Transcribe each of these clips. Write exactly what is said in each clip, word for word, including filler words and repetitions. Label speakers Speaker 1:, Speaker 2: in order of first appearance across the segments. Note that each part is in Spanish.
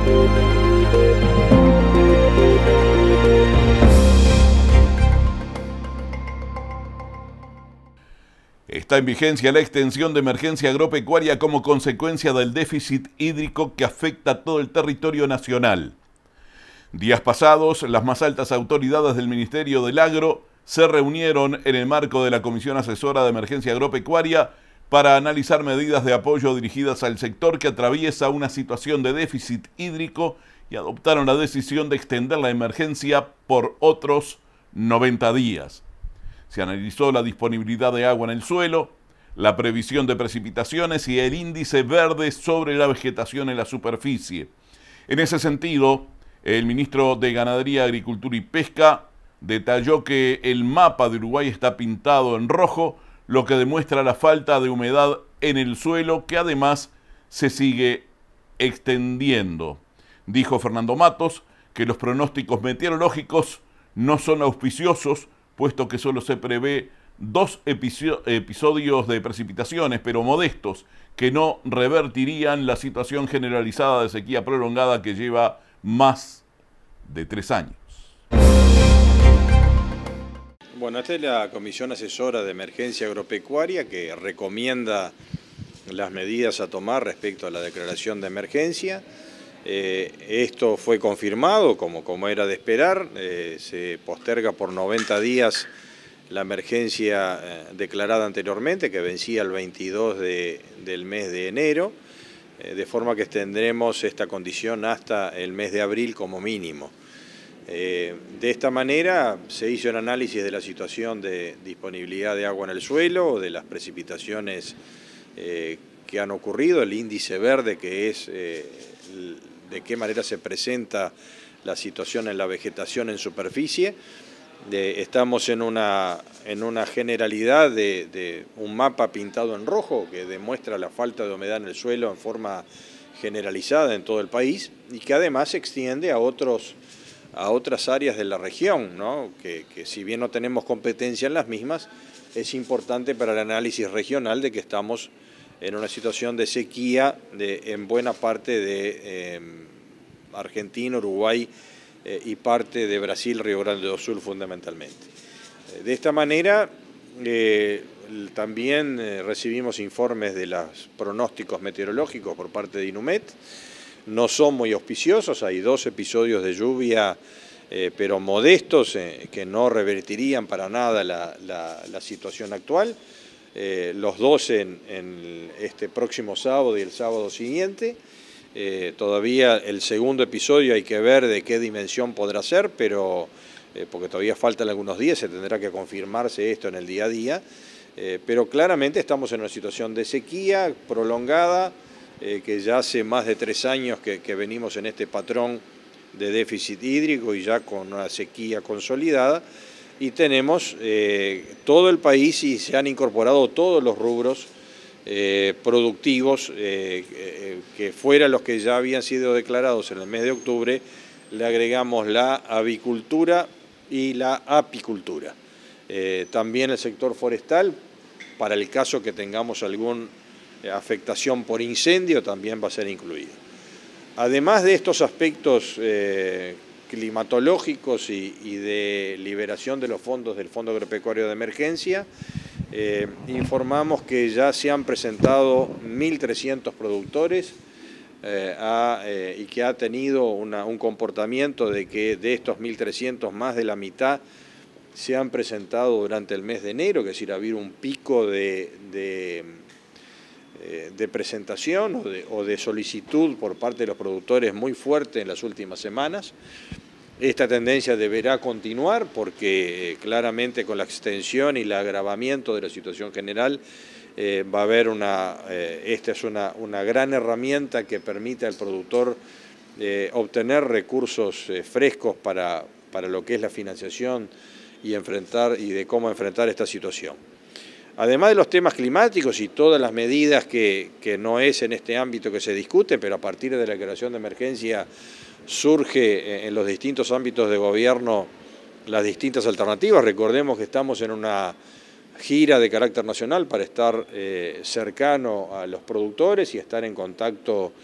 Speaker 1: Está en vigencia la extensión de emergencia agropecuaria como consecuencia del déficit hídrico que afecta a todo el territorio nacional. Días pasados, las más altas autoridades del Ministerio del Agro se reunieron en el marco de la Comisión Asesora de Emergencia Agropecuaria para analizar medidas de apoyo dirigidas al sector que atraviesa una situación de déficit hídrico y adoptaron la decisión de extender la emergencia por otros noventa días. Se analizó la disponibilidad de agua en el suelo, la previsión de precipitaciones y el índice verde sobre la vegetación en la superficie. En ese sentido, el ministro de Ganadería, Agricultura y Pesca detalló que el mapa de Uruguay está pintado en rojo, lo que demuestra la falta de humedad en el suelo, que además se sigue extendiendo. Dijo Fernando Matos que los pronósticos meteorológicos no son auspiciosos, puesto que solo se prevé dos episodios de precipitaciones, pero modestos, que no revertirían la situación generalizada de sequía prolongada que lleva más de tres años.
Speaker 2: Bueno, esta es la Comisión Asesora de Emergencia Agropecuaria que recomienda las medidas a tomar respecto a la declaración de emergencia. Eh, esto fue confirmado, como, como era de esperar, eh, se posterga por noventa días la emergencia eh, declarada anteriormente, que vencía el veintidós de, del mes de enero, eh, de forma que extendremos esta condición hasta el mes de abril como mínimo. Eh, de esta manera se hizo un análisis de la situación de disponibilidad de agua en el suelo, de las precipitaciones eh, que han ocurrido, el índice verde que es eh, de qué manera se presenta la situación en la vegetación en superficie. Eh, estamos en una, en una generalidad de, de un mapa pintado en rojo que demuestra la falta de humedad en el suelo en forma generalizada en todo el país y que además se extiende a, otros, a otras áreas de la región, ¿no? que, que si bien no tenemos competencia en las mismas, es importante para el análisis regional de que estamos en una situación de sequía de, en buena parte de eh, Argentina, Uruguay eh, y parte de Brasil, Río Grande do Sul fundamentalmente. Eh, de esta manera eh, también eh, recibimos informes de los pronósticos meteorológicos por parte de INUMET. No son muy auspiciosos, hay dos episodios de lluvia eh, pero modestos eh, que no revertirían para nada la, la, la situación actual. Eh, los dos en, en este próximo sábado y el sábado siguiente. Eh, todavía el segundo episodio hay que ver de qué dimensión podrá ser, pero eh, porque todavía faltan algunos días, se tendrá que confirmarse esto en el día a día, eh, pero claramente estamos en una situación de sequía prolongada, eh, que ya hace más de tres años que, que venimos en este patrón de déficit hídrico y ya con una sequía consolidada. Y tenemos eh, todo el país y se han incorporado todos los rubros eh, productivos eh, eh, que fueran los que ya habían sido declarados en el mes de octubre. Le agregamos la avicultura y la apicultura. Eh, también el sector forestal, para el caso que tengamos alguna afectación por incendio, también va a ser incluido. Además de estos aspectos eh, climatológicos y, y de liberación de los fondos del Fondo Agropecuario de Emergencia, eh, informamos que ya se han presentado mil trescientos productores eh, a, eh, y que ha tenido una, un comportamiento de que de estos mil trescientos más de la mitad se han presentado durante el mes de enero, que es decir, ha habido un pico de, de, de presentación o de, o de solicitud por parte de los productores muy fuerte en las últimas semanas. Esta tendencia deberá continuar porque eh, claramente con la extensión y el agravamiento de la situación general eh, va a haber una, eh, esta es una, una gran herramienta que permite al productor eh, obtener recursos eh, frescos para, para lo que es la financiación y, enfrentar, y de cómo enfrentar esta situación. Además de los temas climáticos y todas las medidas que, que no es en este ámbito que se discute, pero a partir de la declaración de emergencia surge en los distintos ámbitos de gobierno las distintas alternativas. Recordemos que estamos en una gira de carácter nacional para estar eh, cercano a los productores y estar en contacto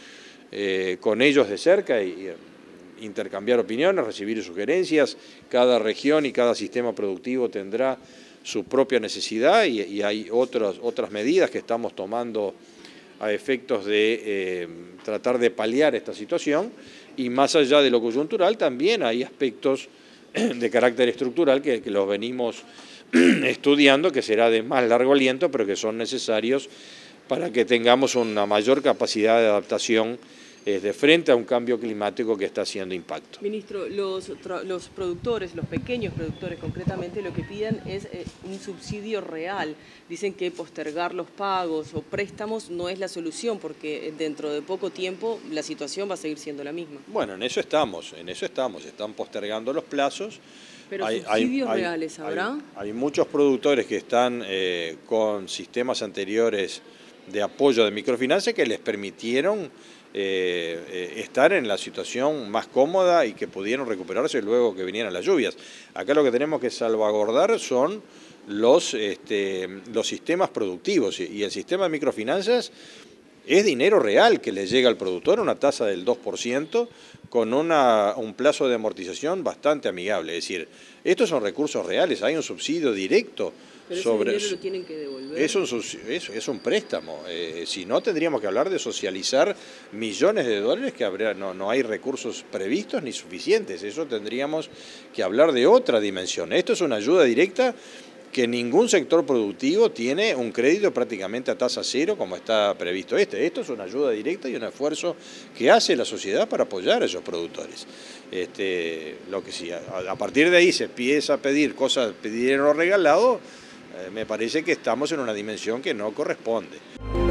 Speaker 2: eh, con ellos de cerca y, y intercambiar opiniones, recibir sugerencias. Cada región y cada sistema productivo tendrá su propia necesidad y, y hay otras, otras medidas que estamos tomando a efectos de eh, tratar de paliar esta situación, y más allá de lo coyuntural también hay aspectos de carácter estructural que, que los venimos estudiando, que será de más largo aliento, pero que son necesarios para que tengamos una mayor capacidad de adaptación eh, de frente a un cambio climático que está haciendo impacto.
Speaker 3: Ministro, los, los productores, los pequeños productores concretamente, lo que piden es eh, un subsidio real. Dicen que postergar los pagos o préstamos no es la solución, porque dentro de poco tiempo la situación va a seguir siendo la misma.
Speaker 2: Bueno, en eso estamos, en eso estamos, están postergando los plazos.
Speaker 3: Pero
Speaker 2: hay,
Speaker 3: subsidios
Speaker 2: hay,
Speaker 3: reales habrá.
Speaker 2: Hay, hay muchos productores que están eh, con sistemas anteriores de apoyo de microfinanzas que les permitieron eh, eh, estar en la situación más cómoda y que pudieron recuperarse luego que vinieran las lluvias. Acá lo que tenemos que salvaguardar son los, este, los sistemas productivos, y el sistema de microfinanzas es dinero real que le llega al productor, una tasa del dos por ciento, con una, un plazo de amortización bastante amigable. Es decir, estos son recursos reales, hay un subsidio directo.
Speaker 3: Pero
Speaker 2: sobre,
Speaker 3: ese dinero lo tienen que devolver.
Speaker 2: Es un, es, es un préstamo. Eh, si no, tendríamos que hablar de socializar millones de dólares que habría, no, no hay recursos previstos ni suficientes. Eso tendríamos que hablar de otra dimensión. Esto es una ayuda directa que ningún sector productivo tiene un crédito prácticamente a tasa cero como está previsto este. Esto es una ayuda directa y un esfuerzo que hace la sociedad para apoyar a esos productores. Este, lo que sí, a, a partir de ahí se empieza a pedir cosas, pedir dinero regalado, eh, me parece que estamos en una dimensión que no corresponde.